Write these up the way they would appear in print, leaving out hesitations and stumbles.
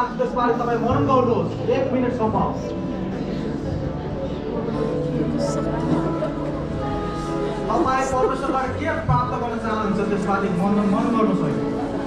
आज त्यसबारे तपाईँ मनन गर्नुहोस् 1 मिनेटसम्म। तपाईँ परमेश्वरबाट के प्राप्त गर्न चाहनुहुन्छ त्यसबारे मनन गर्नुहोस् है।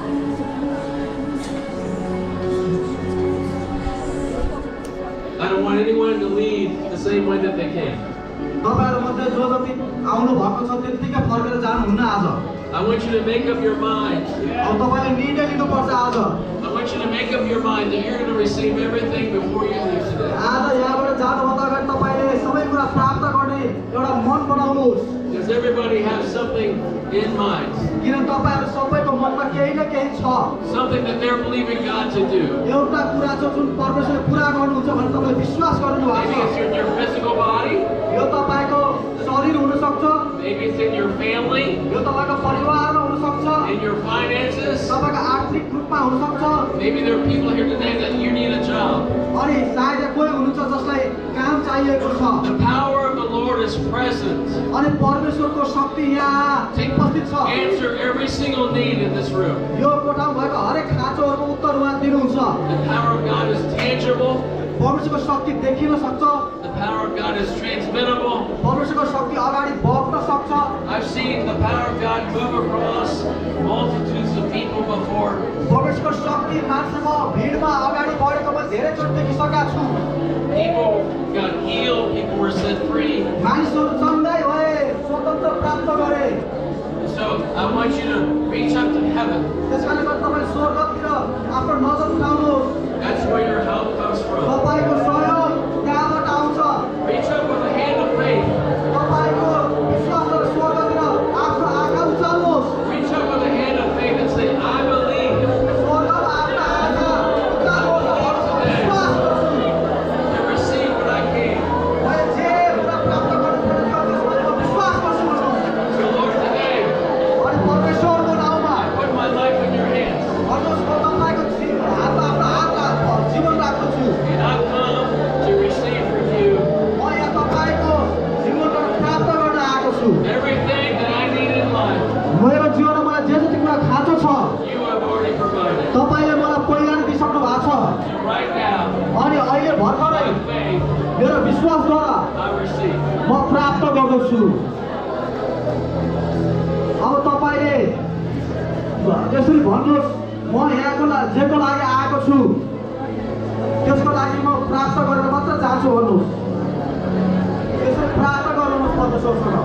I don't want anyone to leave the same way that they came. तपाईहरु मध्ये जो जति आउनु भएको छ त्यतिकै फर्केर जानुहुन्न आज। I want you to make up your mind. अब तपाईले निर्णय लिनुपर्छ आज। I want you to make up your mind that you're going to receive everything before you leave today. आज यहाँबाट जानुभन्दा अगाडि तपाईले सबै कुरा प्राप्त गर्ने एउटा मन बनाउनुहोस्। Because everybody has something in mind. किन तपाईहरु सबैको मनमा केही न केही छ। Something that they're believing God to do. एउटा कुरा छ जुन परमेश्वरले पूरा गर्नुहुन्छ भनेर तपाईले विश्वास गर्नु भएको छ। Maybe it's in your physical body. यो तपाईको शरीर हुन सक्छ। Maybe it's in your family. यो तपाईको परिवारमा हुन सक्छ। In your finances. तपाईको आर्थिक रूपमा हुन सक्छ। Maybe there are people here today that you need a job. अनि सायद कोही हुनुहुन्छ जसलाई काम चाहिएको छ। The power of the Lord is present. अनि परमेश्वरको शक्ति यहाँ उपस्थित छ। Answer every single need in this room. यो कोठामा भएको हरेक खाँचोहरुको उत्तर उहाँ दिनुहुन्छ। The power of God is tangible. परमेश्वरको शक्ति देखिन सक्छ। The power of God is transmittable. परमेश्वरको शक्ति अगाडि बग्न सक्छ। I've seen the power of God move across multitudes of people before. परमेश्वरको शक्ति मान्छेको भिडमा अगाडि बढेको म धेरै चोटि देखिसकेका छु। People got healed, people were set free. मानिसहरु चङ्गाइ भए, स्वतन्त्र प्राप्त गरे। So I want you to reach up to heaven. त्यसकारणले गर्दा तपाईले स्वर्गतिर आफ्नो नजर उठाउनुहोस्। That's where your help comes from. तपाईको सहयोग त्यहाँबाट आउँछ। Reach up with a hand of faith. तपाईको विश्वासले स्वर्गतिर आफ्नो आँखा उचाल्नुहोस्। Reach up with a hand of faith and say, I believe. स्वर्गमा आफ्नो आँखा उचाल्नुहोस्। विश्वास गर्छु। To receive what I can. मैले जे कुरा प्राप्त गर्नुपर्छ त्यसमा म विश्वास गर्छु भन्नुहोस्। So Lord, today अनि परमेश्वरको नाउँमा I put my life in your hands. भन्नुहोस् म तपाईँको आफ्नो जीवन राख्दछु। And I've come to receive from you म यहाँ तपाईँको जीवनबाट प्राप्त गर्न आएको छु। everything that I need in life. मेरो जीवनमा मलाई जे जति कुरा खाँचो छ You have already provided. तपाईँले मलाई पहिला नै दिइसक्नु भएको छ। And right now, अनि अहिले भर्खरै by faith, मेरो विश्वासद्वारा I receive. म प्राप्त गर्दछु। अब तपाईँले यसरी भन्नुहोस् म यहाँको जेको लागि आएको छु त्यसको लागि म प्राप्त गरेर मात्र जान्छु भन्नुहोस्। यसरी प्राप्त गर्नुहोस् परमेश्वरसँग।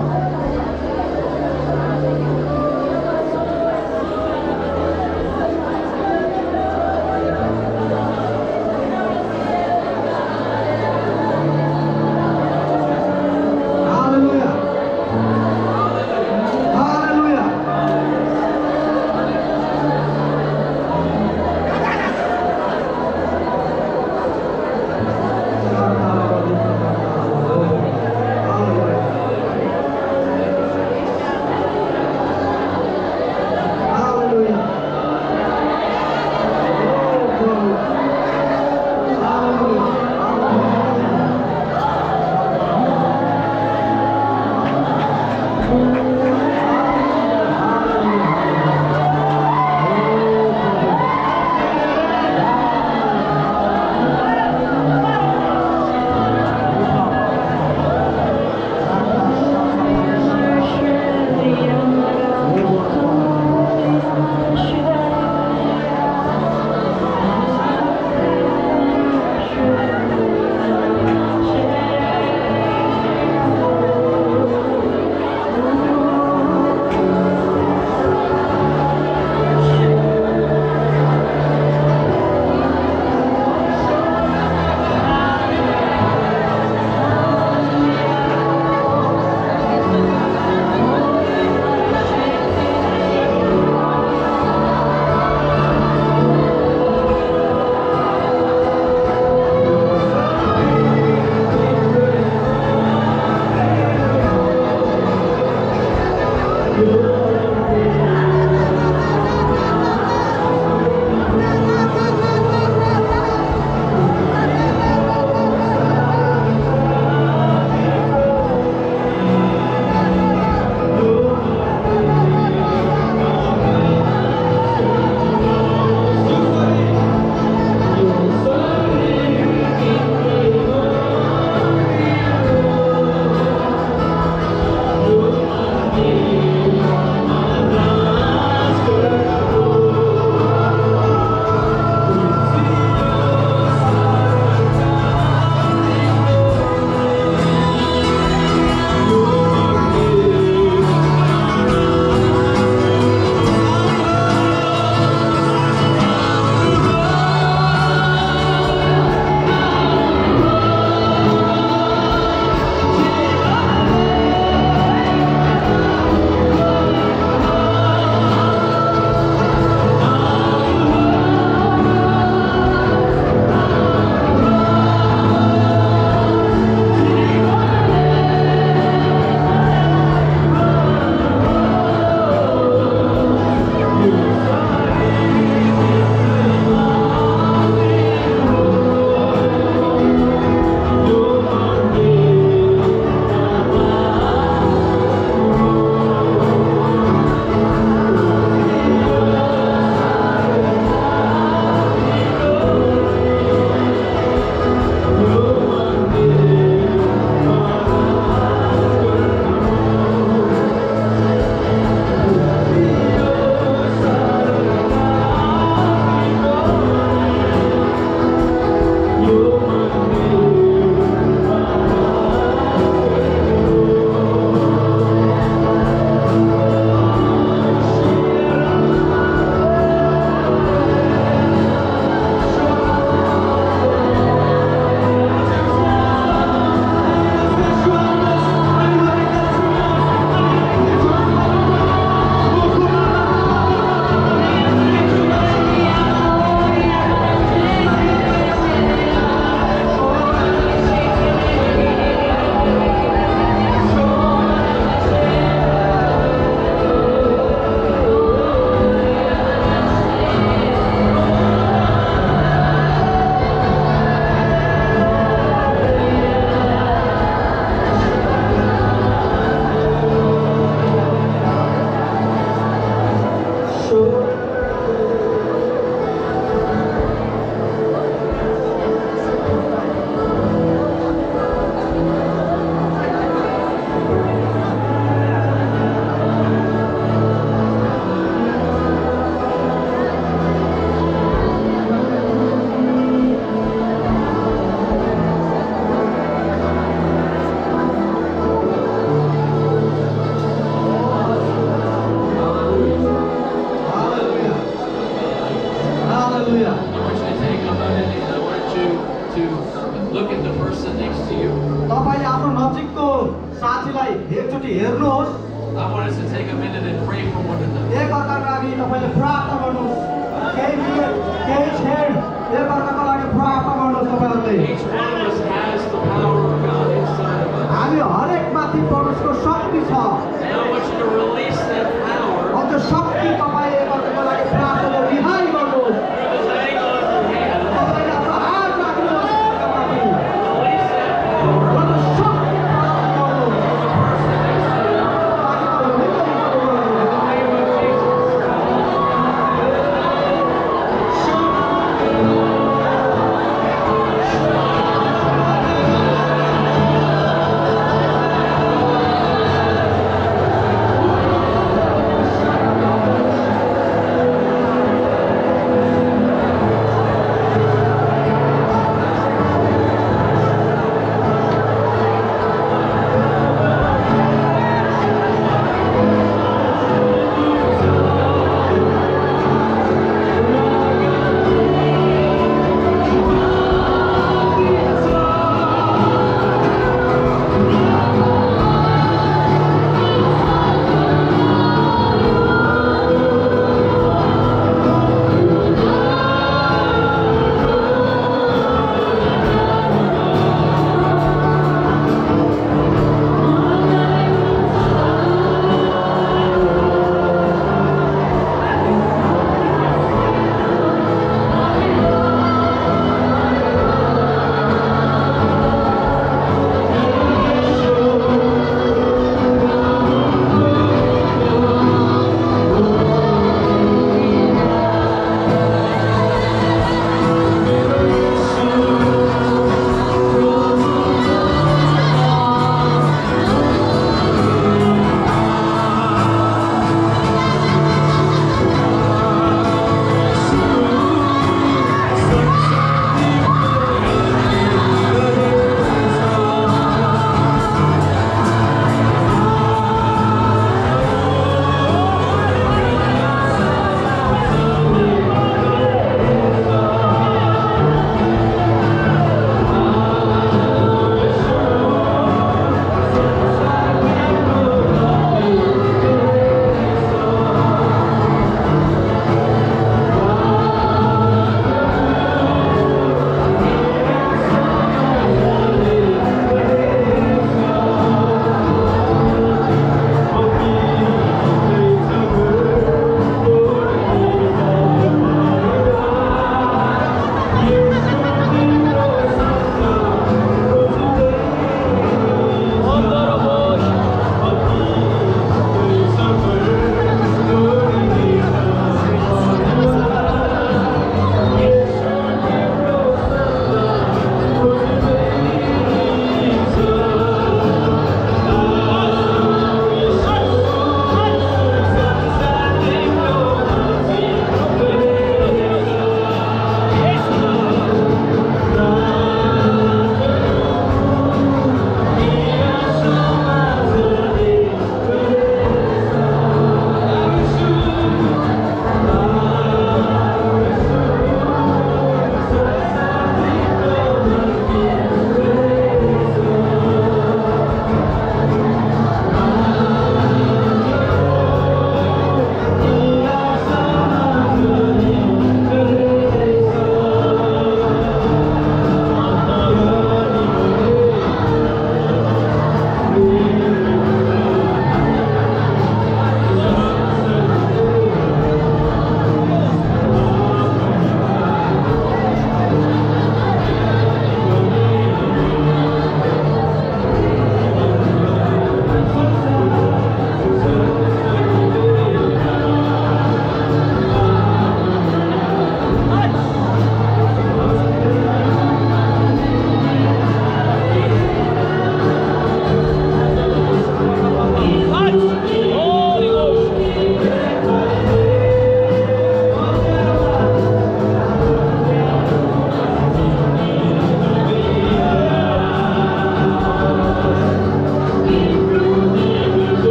at the person next to you. तपाईले आफ्नो नजिकको साथीलाई एकचोटि हेर्नुहोस्। I want us to take a minute and pray for one another. एक अर्काका लागि तपाईले प्रार्थना गर्नुहोस्। केही मिनट केही क्षण एक अर्काका लागि प्रार्थना गर्नुहोस् तपाईहरुले। Each one of us has the power of God inside of us. हामी हरेक माथि परमेश्वरको शक्ति छ। And I want you to release